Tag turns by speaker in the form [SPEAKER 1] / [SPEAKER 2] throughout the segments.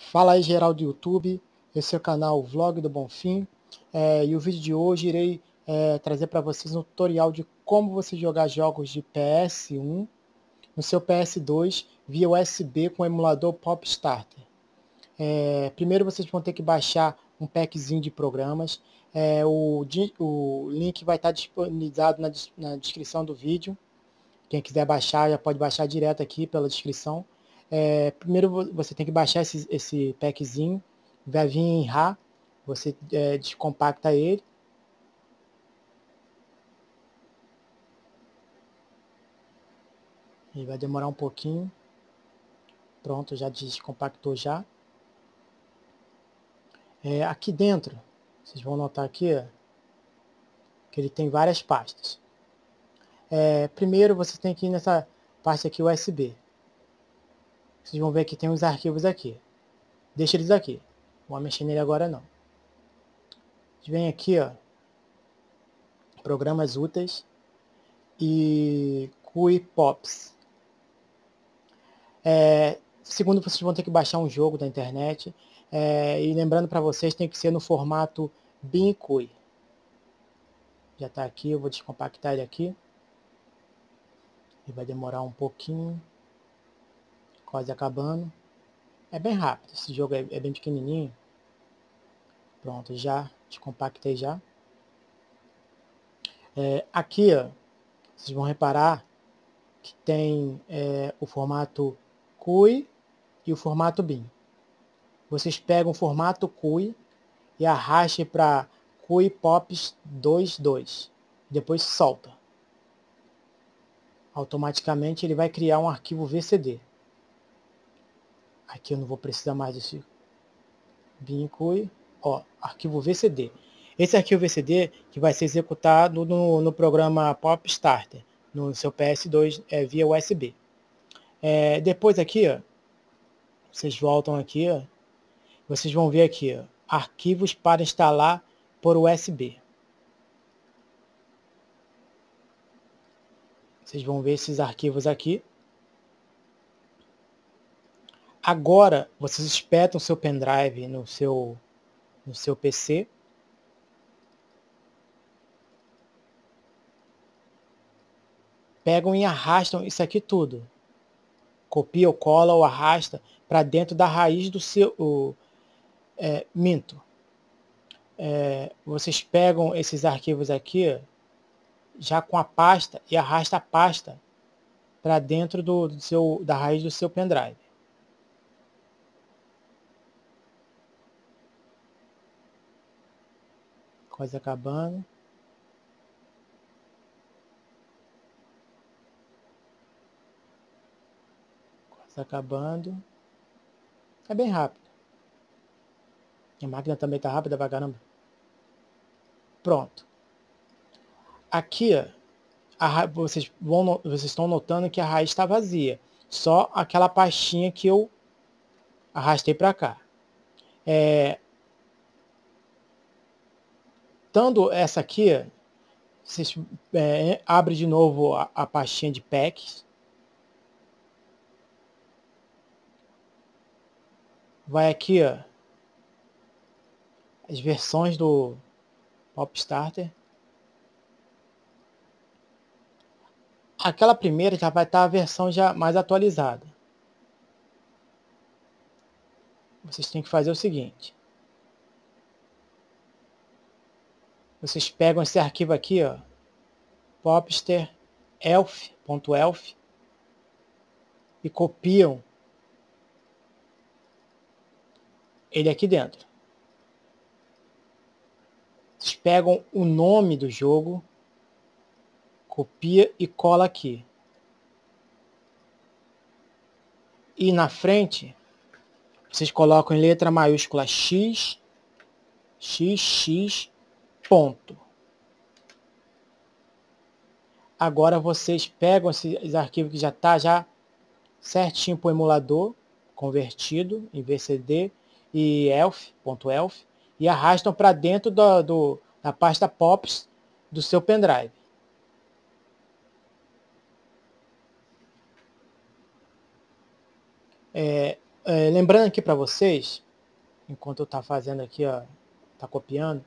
[SPEAKER 1] Fala aí, geral do YouTube, esse é o canal Vlog do Bonfim, e o vídeo de hoje irei trazer para vocês um tutorial de como você jogar jogos de PS1 no seu PS2 via USB com o emulador Pop Starter. Primeiro vocês vão ter que baixar um packzinho de programas, o link vai estar disponibilizado na descrição do vídeo. Quem quiser baixar já pode baixar direto aqui pela descrição. Primeiro você tem que baixar esse packzinho, vai vir em RAR, você descompacta ele. E vai demorar um pouquinho. Pronto, já descompactou já. Aqui dentro, vocês vão notar aqui, ó, que ele tem várias pastas. Primeiro você tem que ir nessa pasta aqui USB. Vocês vão ver que tem uns arquivos aqui. Deixa eles aqui. Não vou mexer nele agora não. Vem aqui, ó, programas úteis e GUI Pops. Segundo, vocês vão ter que baixar um jogo da internet. E lembrando para vocês, tem que ser no formato bin GUI. Já está aqui, eu vou descompactar ele aqui. E vai demorar um pouquinho. Quase acabando. É bem rápido, esse jogo é bem pequenininho. Pronto, já descompactei já. Aqui, ó, vocês vão reparar que tem o formato GUI e o formato bin. Vocês pegam o formato GUI e arrastem para GUI Pops 2.2. Depois solta. Automaticamente ele vai criar um arquivo VCD. Aqui eu não vou precisar mais desse bin GUI. Ó, arquivo VCD. Esse arquivo VCD que vai ser executado no programa Pop Starter, no seu PS2 via USB. Depois aqui, ó, vocês voltam aqui, ó, vocês vão ver aqui, ó, arquivos para instalar por USB. Vocês vão ver esses arquivos aqui. Agora, vocês espetam o seu pendrive no seu PC. Pegam e arrastam isso aqui tudo. Copia ou cola ou arrasta para dentro da raiz do seu... minto. Vocês pegam esses arquivos aqui, já com a pasta, e arrasta a pasta para dentro da raiz do seu pendrive. Quase acabando. Quase acabando. É bem rápido. A máquina também está rápida pra caramba. Pronto. Aqui, vocês estão notando que a raiz está vazia. Só aquela pastinha que eu arrastei para cá. Estando essa aqui, vocês abrem de novo a pastinha de packs. Vai aqui, ó, as versões do Pop Starter. Aquela primeira já vai estar a versão já mais atualizada. Vocês têm que fazer o seguinte. Vocês pegam esse arquivo aqui, ó, popster elf.elf, e copiam ele aqui dentro. Vocês pegam o nome do jogo, copia e cola aqui. E na frente, vocês colocam em letra maiúscula X, ponto. Agora vocês pegam esses arquivos que já está certinho para o emulador, convertido em VCD e elf.elf, e arrastam para dentro da pasta Pops do seu pendrive. lembrando aqui para vocês, enquanto eu tá fazendo aqui, ó, tá copiando,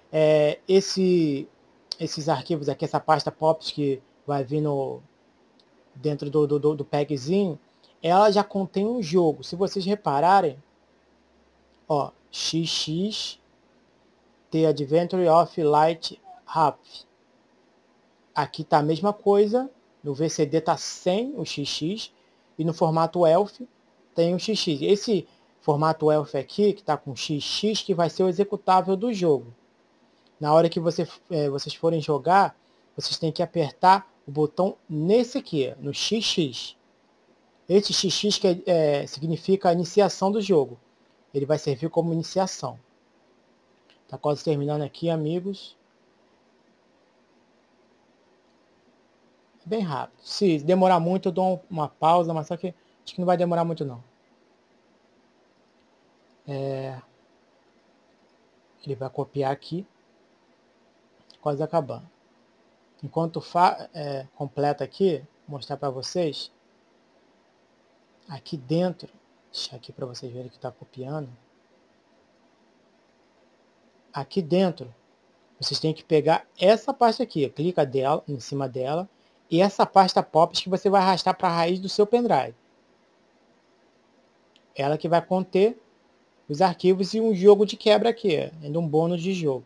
[SPEAKER 1] esses arquivos aqui, essa pasta POPs que vai vir dentro do packzinho, ela já contém um jogo. Se vocês repararem, ó, XX The Adventure of Light Raph. Aqui tá a mesma coisa, no VCD tá sem o XX e no formato ELF tem o XX. Esse formato ELF aqui, que tá com XX, que vai ser o executável do jogo. Na hora que vocês forem jogar, vocês têm que apertar o botão nesse aqui, no XX. Esse XX significa a iniciação do jogo. Ele vai servir como iniciação. Tá quase terminando aqui, amigos. Bem rápido. Se demorar muito, eu dou uma pausa, mas só que acho que não vai demorar muito não. Ele vai copiar aqui. Quase acabando. Enquanto completa aqui, vou mostrar para vocês. Aqui dentro, deixar aqui para vocês verem que está copiando. Aqui dentro, vocês têm que pegar essa pasta aqui, clica em cima dela, e essa pasta POPs que você vai arrastar para a raiz do seu pendrive. Ela que vai conter os arquivos e um jogo de quebra aqui, ainda um bônus de jogo.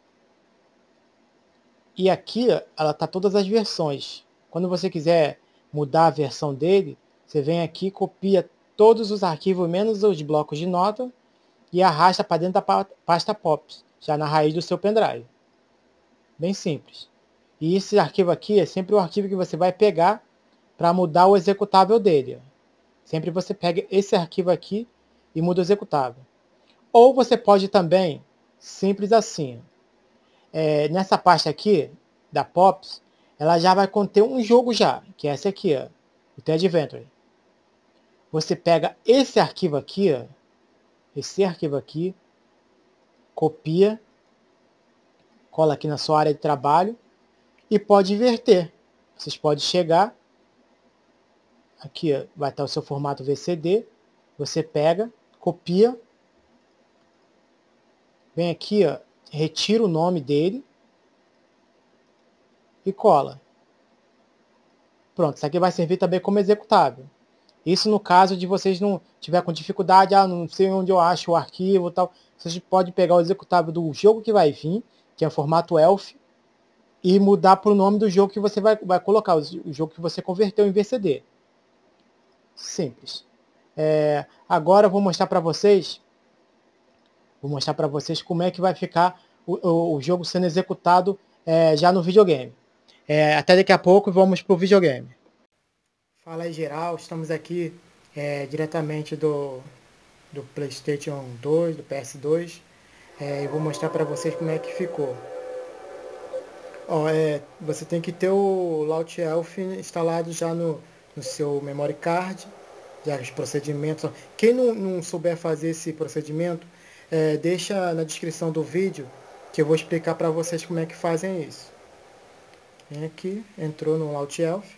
[SPEAKER 1] E aqui ela tá todas as versões. Quando você quiser mudar a versão dele, você vem aqui, copia todos os arquivos, menos os blocos de nota, e arrasta para dentro da pasta POPs, já na raiz do seu pendrive. Bem simples. E esse arquivo aqui é sempre o arquivo que você vai pegar para mudar o executável dele. Sempre você pega esse arquivo aqui e muda o executável. Ou você pode também, simples assim, nessa pasta aqui, da POPs, ela já vai conter um jogo já, que é esse aqui, ó, o The Adventure. Você pega esse arquivo aqui, ó, copia, cola aqui na sua área de trabalho e pode inverter. Vocês podem chegar, aqui ó, vai estar o seu formato VCD, você pega, copia, vem aqui, ó, retira o nome dele e cola. Pronto, isso aqui vai servir também como executável. Isso no caso de vocês não tiver com dificuldade, não sei onde eu acho o arquivo e tal, vocês podem pegar o executável do jogo que vai vir, que é o formato ELF, e mudar para o nome do jogo que você vai colocar, o jogo que você converteu em VCD. Simples. Agora eu vou mostrar para vocês como é que vai ficar o jogo sendo executado já no videogame. Até daqui a pouco vamos para o videogame. Fala aí geral, estamos aqui diretamente do PlayStation 2, do PS2, e vou mostrar para vocês como é que ficou. Você tem que ter o Launch Elf instalado já no seu memory card, já os procedimentos. Quem não souber fazer esse procedimento, deixa na descrição do vídeo que eu vou explicar para vocês como é que fazem isso. Vem aqui, entrou no Launch Elf.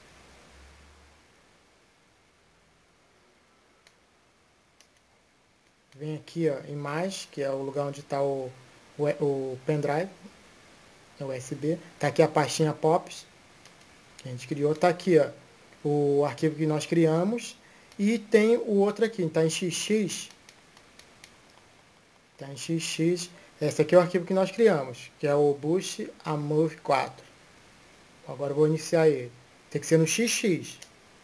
[SPEAKER 1] Vem aqui, ó, em mais, que é o lugar onde está o pendrive, o USB. Tá aqui a pastinha POPs que a gente criou. Tá aqui, ó, o arquivo que nós criamos. E tem o outro aqui, tá em XX. Tá em XX. Esse aqui é o arquivo que nós criamos, que é o Boost a Move 4. Agora eu vou iniciar ele. Tem que ser no XX.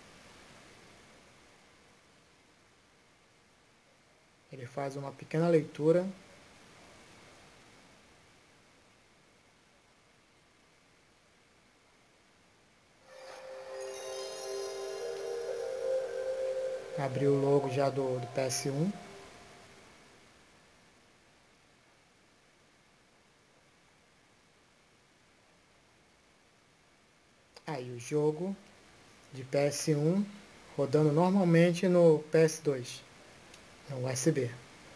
[SPEAKER 1] Ele faz uma pequena leitura. Abriu o logo já do PS1. Aí o jogo de PS1 rodando normalmente no PS2, no USB.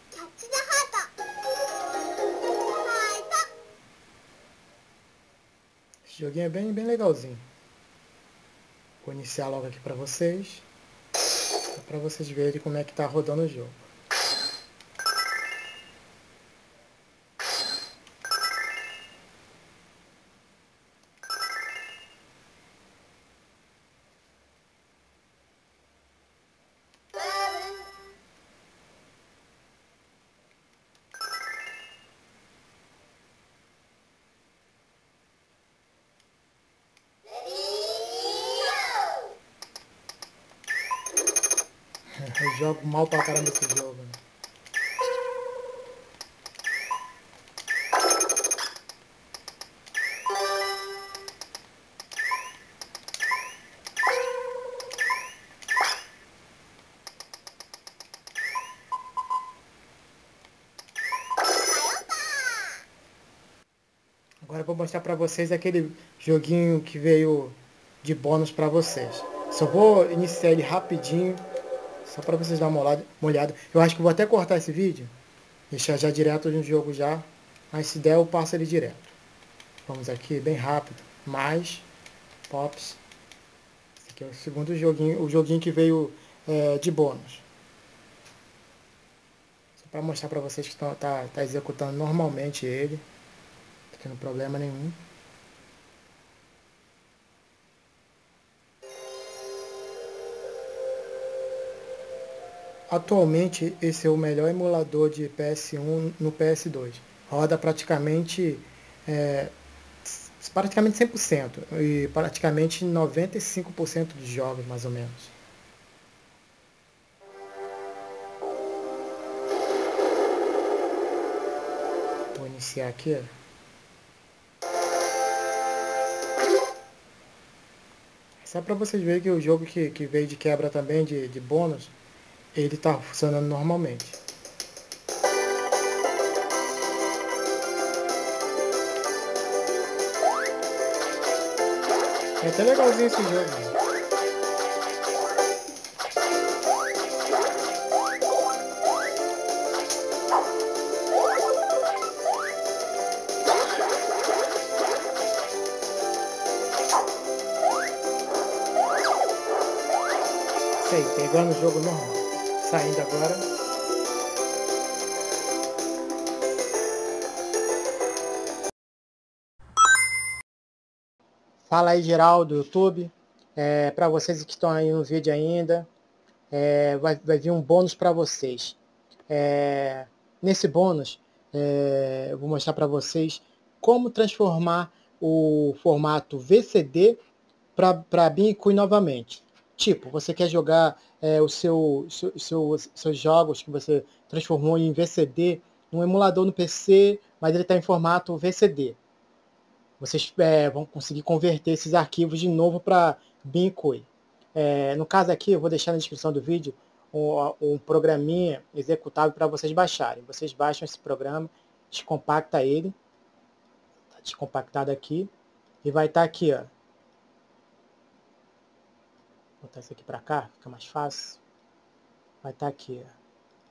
[SPEAKER 1] Esse joguinho é bem legalzinho. Vou iniciar logo aqui para vocês. para vocês verem como é que tá rodando o jogo. Eu jogo mal pra caramba esse jogo, né? Agora eu vou mostrar pra vocês aquele joguinho que veio de bônus pra vocês. Só vou iniciar ele rapidinho, só pra vocês darem uma olhada. Eu acho que vou até cortar esse vídeo, deixar já direto no jogo já, mas se der eu passo ele direto. Vamos aqui, bem rápido, mais Pops. Esse aqui é o segundo joguinho, o joguinho que veio de bônus. Só pra mostrar pra vocês que tá executando normalmente ele. Não tá tendo problema nenhum. Atualmente, esse é o melhor emulador de PS1 no PS2. Roda praticamente 100% e praticamente 95% dos jogos, mais ou menos. Vou iniciar aqui. Só para vocês verem que o jogo que veio de quebra também, de bônus, ele está funcionando normalmente. É até legalzinho esse jogo, né? Sei, pegando o jogo normal. Saindo agora. Fala aí, geral do YouTube. Para vocês que estão aí no vídeo ainda, vai vir um bônus para vocês. Nesse bônus, eu vou mostrar para vocês como transformar o formato VCD para BinCui novamente. Tipo, você quer jogar seus jogos que você transformou em VCD num emulador no PC, mas ele está em formato VCD. Vocês vão conseguir converter esses arquivos de novo para BinCui. No caso aqui, eu vou deixar na descrição do vídeo um programinha executável para vocês baixarem. Vocês baixam esse programa, descompacta ele, está descompactado aqui, e vai estar aqui, ó. Vou botar isso aqui para cá, fica mais fácil. Vai estar aqui, ó.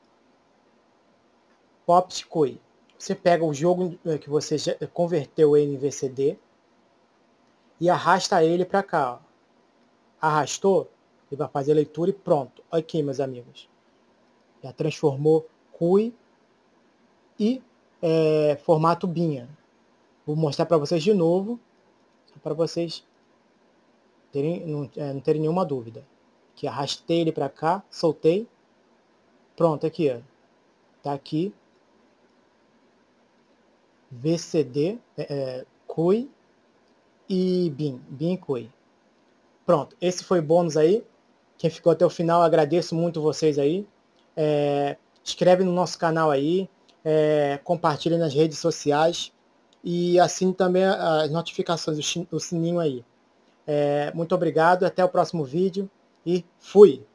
[SPEAKER 1] PopsCui. Você pega o jogo que você já converteu ele em VCD e arrasta ele para cá, ó. Arrastou, ele vai fazer a leitura e pronto. Aqui, meus amigos. Já transformou CUI e formato BINHA. Vou mostrar para vocês de novo, para vocês não terem nenhuma dúvida. Que arrastei ele para cá, soltei, pronto, aqui, ó. Tá aqui, VCD, CUI e BinCui. Pronto, esse foi o bônus aí. Quem ficou até o final, agradeço muito vocês aí. Inscreve no nosso canal aí, compartilha nas redes sociais e assine também as notificações, o sininho aí. Muito obrigado, até o próximo vídeo e fui!